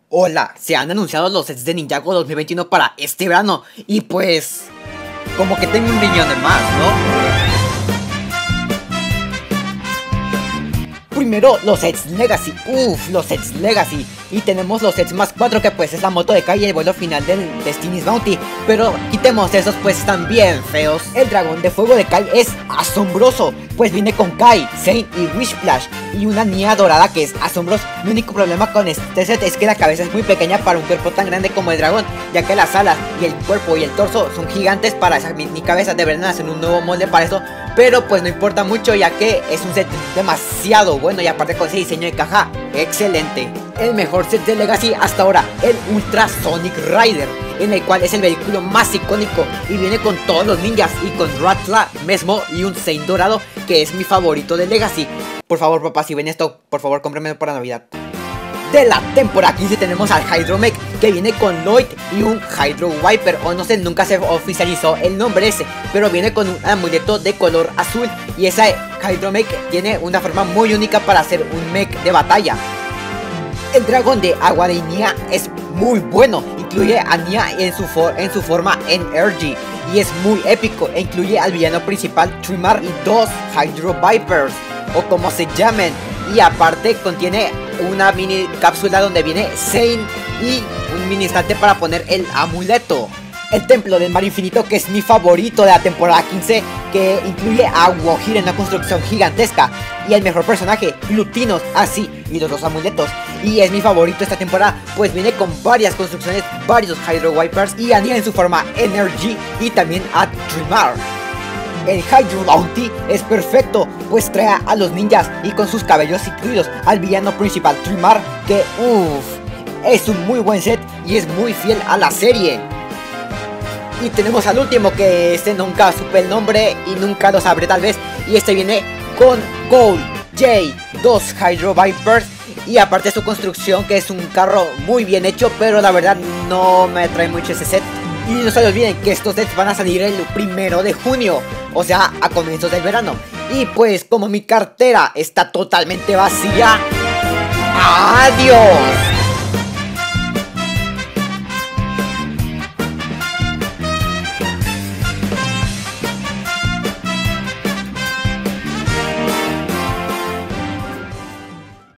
Hola, se han anunciado los sets de Ninjago 2021 para este verano y pues como que tengo un riñón de más, ¿no? Primero los sets Legacy, los sets Legacy. Y tenemos los sets más 4 que pues es la moto de Kai y el vuelo final del Destiny's Bounty. Pero quitemos esos pues están bien feos. El dragón de fuego de Kai es asombroso, pues viene con Kai, Saint y Wishplash y una Nia dorada que es asombroso. Mi único problema con este set es que la cabeza es muy pequeña para un cuerpo tan grande como el dragón, ya que las alas y el cuerpo y el torso son gigantes para esa mini cabeza. Deberían hacer un nuevo molde para eso, pero pues no importa mucho ya que es un set demasiado bueno y aparte con ese diseño de caja excelente. El mejor set de Legacy hasta ahora, el Ultra Sonic Rider, en el cual es el vehículo más icónico y viene con todos los ninjas y con Rattla, Mesmo y un Saint dorado que es mi favorito de Legacy. Por favor papá, si ven esto, por favor cómprenmelo para Navidad. De la temporada 15 tenemos al Hydromech que viene con Lloyd y un Hydro Viper, o no sé, nunca se oficializó el nombre ese, pero viene con un amuleto de color azul y esa Hydromech tiene una forma muy única para hacer un mech de batalla. El dragón de agua de Nia es muy bueno, incluye a Nia en su forma Energy y es muy épico e incluye al villano principal Trimar y dos Hydro Vipers o como se llamen, y aparte contiene una mini cápsula donde viene Saint y un mini instante para poner el amuleto. El templo del mar infinito, que es mi favorito de la temporada 15, que incluye a Wojir en una construcción gigantesca y el mejor personaje, Glutinos, así, y los dos amuletos. Y es mi favorito esta temporada, pues viene con varias construcciones, varios Hydro Vipers y a Nia en su forma Energy y también a Trimar. El Hydro Bounty es perfecto, pues trae a los ninjas y con sus cabellos incluidos al villano principal Trimar, que es un muy buen set y es muy fiel a la serie. Y tenemos al último, que este nunca supe el nombre y nunca lo sabré tal vez, y este viene con Gold, Jay, dos Hydro Vipers y aparte su construcción, que es un carro muy bien hecho, pero la verdad no me atrae mucho ese set. Y no se olviden que estos sets van a salir el 1 de junio, o sea, a comienzos del verano. Y pues como mi cartera está totalmente vacía, ¡adiós!